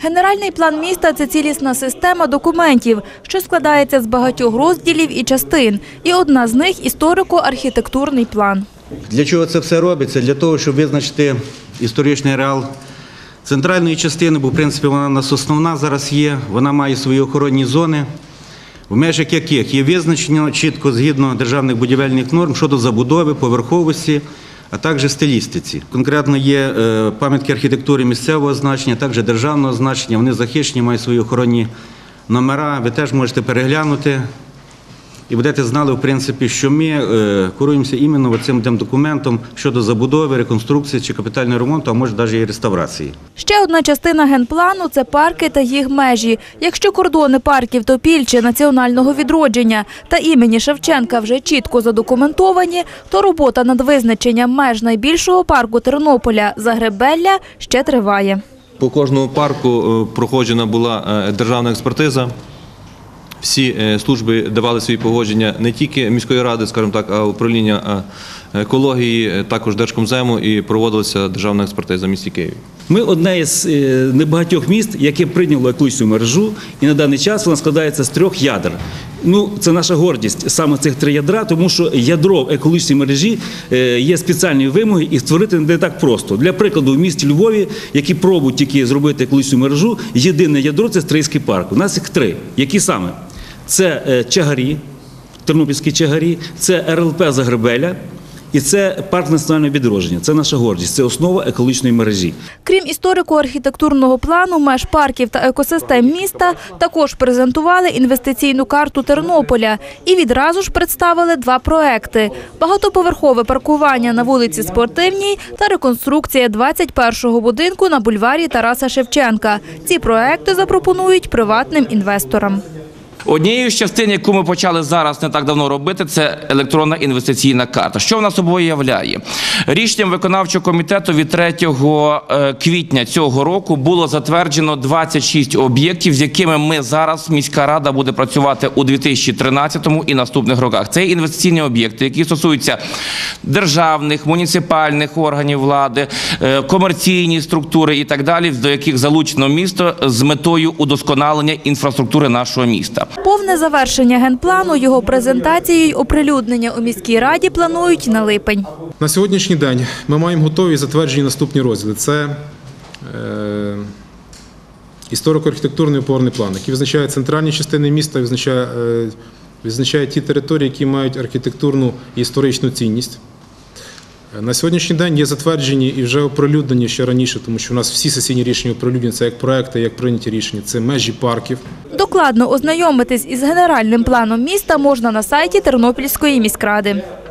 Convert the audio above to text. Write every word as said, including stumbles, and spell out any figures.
Генеральний план міста – це цілісна система документів, що складається з багатьох розділів і частин. І одна з них – історико-архітектурний план. Для чого це все робиться? Для того, щоб визначити історичний ареал центральної частини, бо в принципі вона у нас основна зараз є, вона має свої охоронні зони, в межах яких є визначено чітко згідно державних будівельних норм щодо забудови, поверховості, а також стилістиці. Конкретно є пам'ятки архітектури місцевого значення, також державного значення, вони захищені, мають свої охоронні номера, ви теж можете переглянути. І будете знали, в принципі, що ми е, керуємося іменно цим документом щодо забудови, реконструкції чи капітального ремонту, а може навіть і реставрації. Ще одна частина генплану – це парки та їх межі. Якщо кордони парків Топільче, національного відродження та імені Шевченка вже чітко задокументовані, то робота над визначенням меж найбільшого парку Тернополя – Загребелля – ще триває. По кожному парку проходжена була державна експертиза. Всі служби давали свої погодження не тільки міської ради, скажімо так, а управління екології, також Держкомзему, і проводилася державна експертиза в місті Києві. Ми одне з небагатьох міст, яке прийняло екологічну мережу, і на даний час вона складається з трьох ядер. Ну, це наша гордість, саме цих три ядра, тому що ядро в екологічній мережі є спеціальні вимоги, і створити не так просто. Для прикладу, в місті Львові, які пробують тільки зробити екологічну мережу, єдине ядро – це Стрийський парк. У нас їх три. Які саме? Це Чагарі, Тернопільські Чагарі, це ер ел пе Загребелля і це парк національного відродження. Це наша гордість, це основа екологічної мережі. Крім історико-архітектурного плану, меж парків та екосистем міста, також презентували інвестиційну карту Тернополя і відразу ж представили два проекти – багатоповерхове паркування на вулиці Спортивній та реконструкція двадцять першого будинку на бульварі Тараса Шевченка. Ці проекти запропонують приватним інвесторам. Однією з частин, яку ми почали зараз не так давно робити, це електронна інвестиційна карта. Що вона собою являє? Рішенням виконавчого комітету від третього квітня цього року було затверджено двадцять шість об'єктів, з якими ми зараз, міська рада, буде працювати у дві тисячі тринадцятому і наступних роках. Це інвестиційні об'єкти, які стосуються державних, муніципальних органів влади, комерційні структури і так далі, до яких залучено місто з метою удосконалення інфраструктури нашого міста. Повне завершення генплану, його презентацію й оприлюднення у міській раді планують на липень. На сьогоднішній день ми маємо готові затверджені наступні розділи. Це е, історико-архітектурний опорний план, який визначає центральні частини міста, визначає, е, визначає ті території, які мають архітектурну і історичну цінність. На сьогоднішній день є затверджені і вже оприлюднені ще раніше, тому що у нас всі сесійні рішення оприлюднені, це як проекти, як прийняті рішення, це межі парків. Докладно ознайомитись із генеральним планом міста можна на сайті Тернопільської міськради.